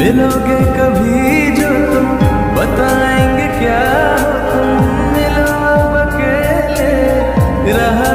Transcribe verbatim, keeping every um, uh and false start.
मिलोगे कभी जो तुम, बताएंगे क्या हो तुम। मिलो अब अकेले रहा